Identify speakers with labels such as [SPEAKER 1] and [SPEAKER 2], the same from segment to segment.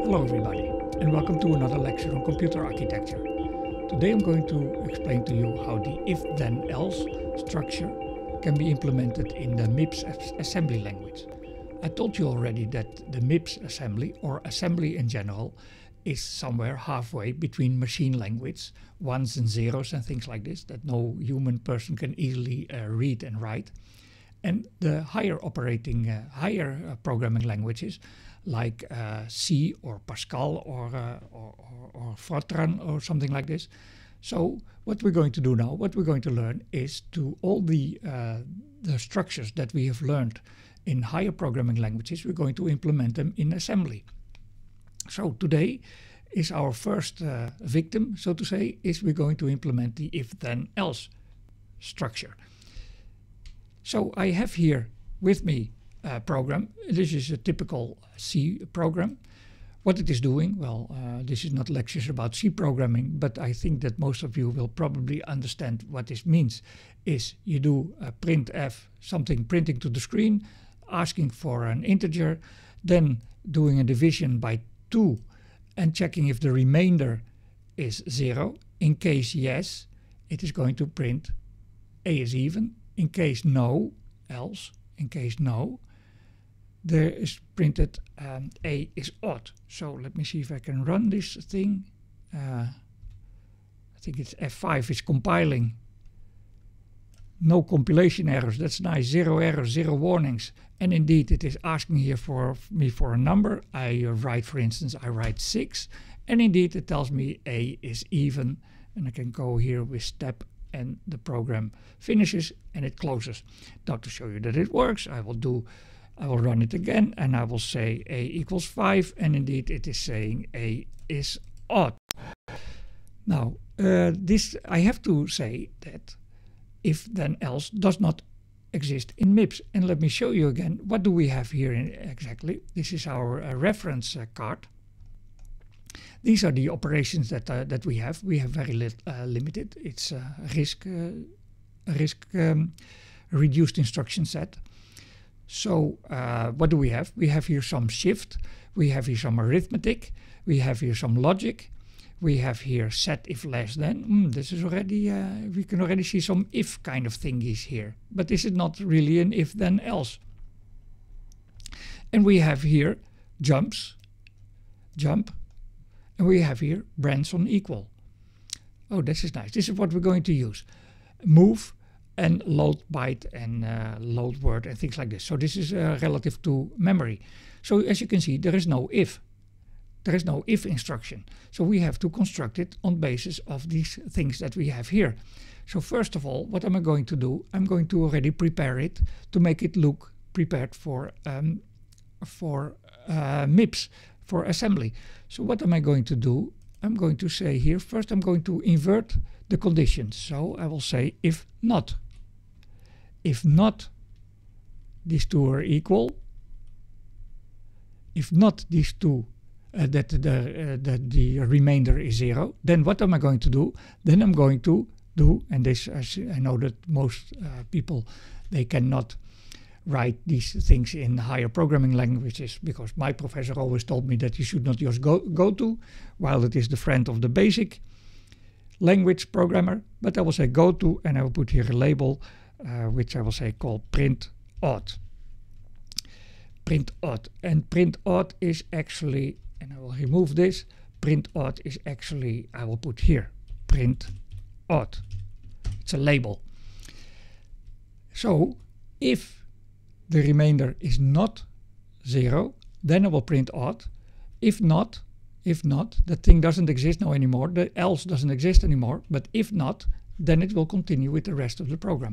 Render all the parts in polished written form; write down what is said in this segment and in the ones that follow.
[SPEAKER 1] Hello everybody, and welcome to another lecture on computer architecture. Today I'm going to explain to you how the if-then-else structure can be implemented in the MIPS assembly language. I told you already that the MIPS assembly, or assembly in general, is somewhere halfway between machine language, ones and zeros and things like this, that no human person can easily read and write, and the higher programming languages like C or Pascal or Fortran or something like this. So what we're going to do now, what we're going to learn is to all the structures that we have learned in higher programming languages, we're going to implement them in assembly. So today is our first victim, so to say, is we're going to implement the if-then-else structure. So I have here with me a program. This is a typical C program. What it is doing, well, this is not lectures about C programming, but I think that most of you will probably understand what this means. Is you do a printf, something printing to the screen, asking for an integer, then doing a division by 2 and checking if the remainder is 0. In case yes, it is going to print A is even. In case no, else. In case no, there is printed A is odd. So let me see if I can run this thing. I think it's F5 is compiling. No compilation errors, that's nice. 0 errors, 0 warnings. And indeed it is asking here for me for a number. I write, for instance, I write 6. And indeed it tells me A is even. And I can go here with step and the program finishes and it closes. Now to show you that it works, I will run it again and I will say A equals 5, and indeed it is saying A is odd. Now this I have to say that if-then-else does not exist in MIPS, and let me show you again what do we have here exactly. This is our reference card. These are the operations that we have. We have very limited. It's a RISC reduced instruction set. So what do we have? We have here some shift, we have here some arithmetic, we have here some logic, we have here set if less than. This is already, we can already see some if kind of thingies here. But this is not really an if then else. And we have here jump, and we have here branch on equal. Oh, this is nice. This is what we're going to use. Move and load byte and load word and things like this. So this is relative to memory. So as you can see, there is no if. There is no if instruction. So we have to construct it on basis of these things that we have here. So first of all, what am I going to do? I'm going to already prepare it to make it look prepared for MIPS, for assembly. So what am I going to do? I'm going to say here, first I'm going to invert the conditions. So I will say if not. If not, these two are equal. If not these two, that the remainder is 0, then what am I going to do? Then I'm going to do, and this I know that most people, they cannot write these things in higher programming languages, because my professor always told me that you should not use GoTo, while it is the friend of the basic language programmer. But I will say GoTo, and I will put here a label which I will say call print odd. Print odd. And print odd is actually, and I will remove this, print odd is actually, I will put here, print odd. It's a label. So if the remainder is not 0, then I will print odd. If not, the thing doesn't exist now anymore, the else doesn't exist anymore, but if not, then it will continue with the rest of the program.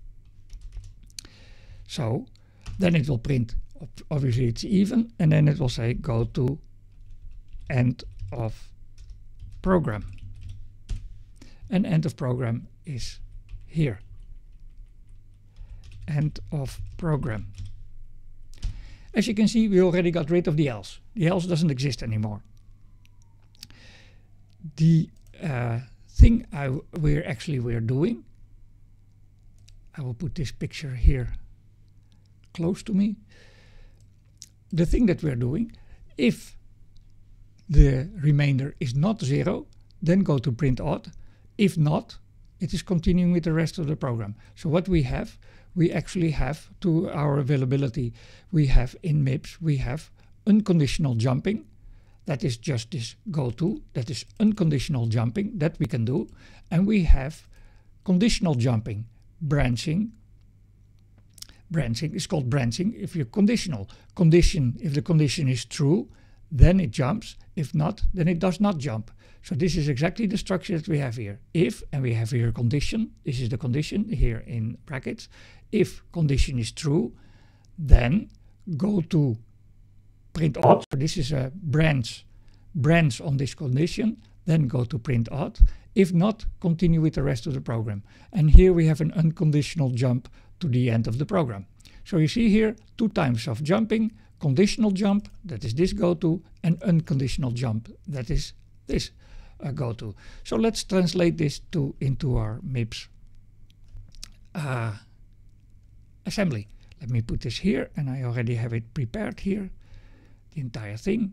[SPEAKER 1] So then it will print, obviously it's even, and then it will say go to end of program. And end of program is here. End of program. As you can see, we already got rid of the else. The else doesn't exist anymore. The thing we're doing, I will put this picture here close to me. The thing that we're doing, if the remainder is not 0, then go to print odd. If not, it is continuing with the rest of the program. So what we have, we actually have to our availability, we have in MIPS, we have unconditional jumping. That is just this go to, that is unconditional jumping that we can do. And we have conditional jumping, branching. Branching is called branching if you're conditional. Condition, if the condition is true, then it jumps. If not, then it does not jump. So this is exactly the structure that we have here. If, and we have here a condition, this is the condition here in brackets. If condition is true, then go to print odd. So this is a branch on this condition, then go to print odd. If not, continue with the rest of the program. And here we have an unconditional jump to the end of the program. So you see here 2 types of jumping: conditional jump, that is this go to, and unconditional jump, that is this go to. So let's translate this into our MIPS assembly. Let me put this here, and I already have it prepared here, the entire thing.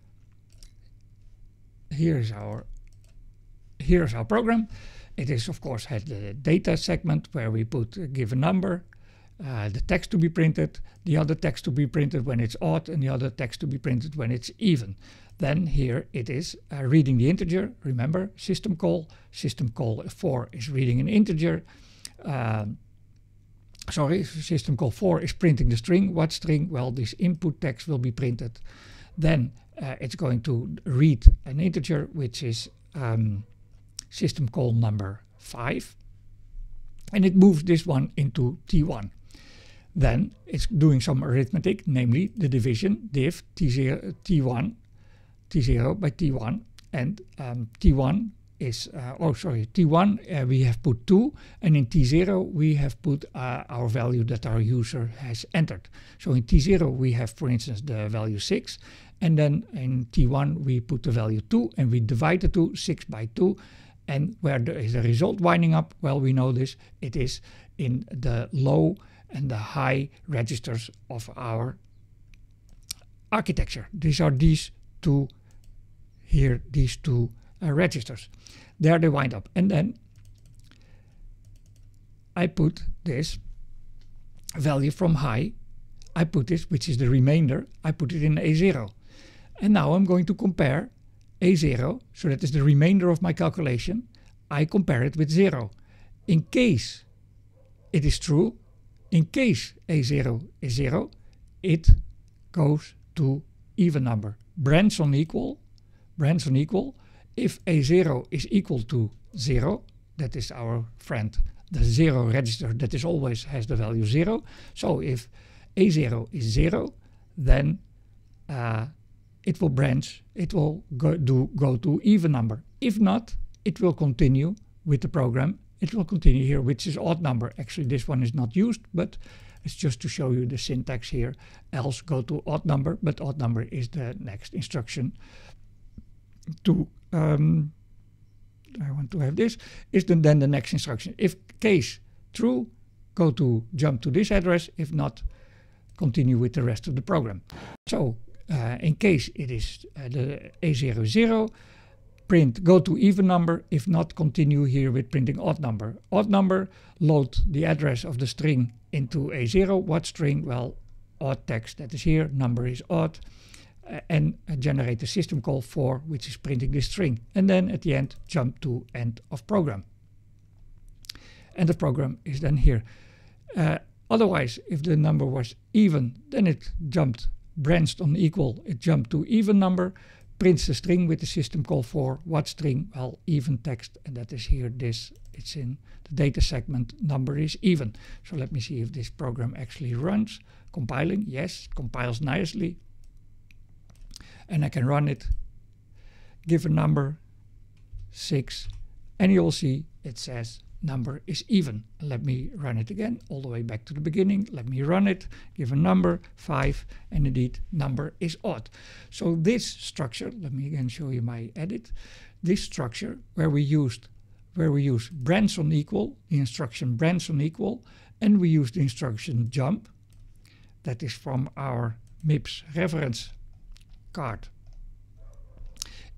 [SPEAKER 1] Here's our program. It is, of course, has the data segment where we put a given number, the text to be printed, the other text to be printed when it's odd, and the other text to be printed when it's even. Then here it is reading the integer. Remember, system call 4 is reading an integer. System call 4 is printing the string. What string? Well, this input text will be printed. Then it's going to read an integer, which is system call number 5, and it moves this one into T1. Then it's doing some arithmetic, namely the division, div T0 by T1, and T1 is, T1 we have put 2, and in T0 we have put our value that our user has entered. So in T0 we have, for instance, the value 6, and then in T1 we put the value 2, and we divide the 2, 6 by 2, and where is the result winding up? Well, we know this, it is in the low and the high registers of our architecture. These are these two here, these two registers. There they wind up. And then I put this value from high, I put this, which is the remainder, I put it in A0. And now I'm going to compare A0, so that is the remainder of my calculation. I compare it with 0. In case it is true, in case A0 is 0, it goes to even number. Branch on equal. If A0 is equal to 0, that is our friend, the 0 register that is always has the value 0. So if A0 is 0, then it will branch, it will go to even number. If not, it will continue with the program. It will continue here, which is odd number. Actually, this one is not used, but it's just to show you the syntax here. Else go to odd number, but odd number is the next instruction to, I want to have this, is then the next instruction. If case true, go to jump to this address. If not, continue with the rest of the program. So in case it is the A0 0, print go to even number. If not, continue here with printing odd number. Odd number, load the address of the string into A0. What string? Well, odd text, that is here, number is odd, and generate the system call 4, which is printing this string. And then at the end, jump to end of program. End of program is then here. Otherwise, if the number was even, then it jumped, branched on equal, it jumped to even number, prints the string with the system call 4. What string? Well, even text, and that is here this, it's in the data segment, number is even. So let me see if this program actually runs. Compiling, yes, compiles nicely. And I can run it, give a number, 6, and you'll see it says number is even. Let me run it again, all the way back to the beginning. Let me run it, give a number, 5, and indeed number is odd. So this structure, let me again show you my edit. This structure where we use branch on equal, the instruction branch on equal, and we use the instruction jump, that is from our MIPS reference card.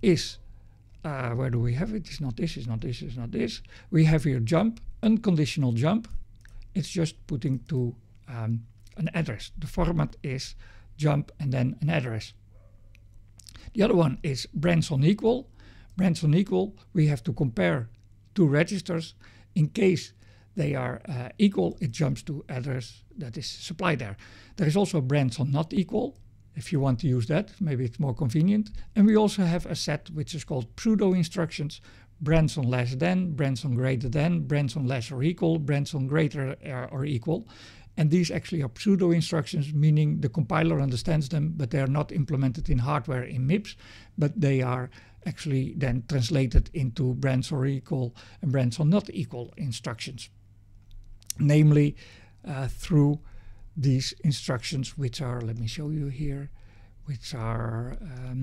[SPEAKER 1] is, where do we have it? It's not this, it's not this, it's not this. We have here jump, unconditional jump. It's just putting to an address. The format is jump and then an address. The other one is branch on equal. Branch on equal, we have to compare two registers. In case they are equal, it jumps to address that is supplied there. There is also a branch on not equal. If you want to use that, maybe it's more convenient. And we also have a set which is called pseudo instructions. Branch on less than, branch on greater than, branch on less or equal, branch on greater or equal. And these actually are pseudo instructions, meaning the compiler understands them, but they are not implemented in hardware in MIPS, but they are actually then translated into branch or equal and branch on not equal instructions. Namely, through these instructions, which are, let me show you here, which are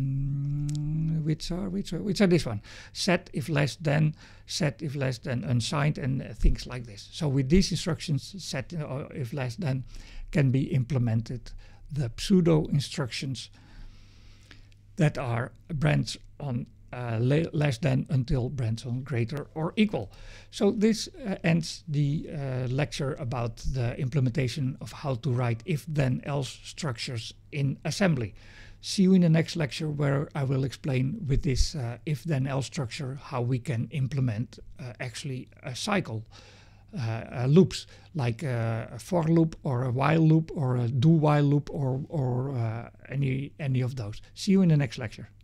[SPEAKER 1] this one: set if less than, set if less than unsigned, and things like this. So with these instructions, set if less than can be implemented. The pseudo instructions that are branch on less than until branch on greater or equal. So this ends the lecture about the implementation of how to write if-then-else structures in assembly. See you in the next lecture, where I will explain with this if-then-else structure how we can implement actually a cycle loops, like a for loop or a while loop or a do while loop or any of those. See you in the next lecture.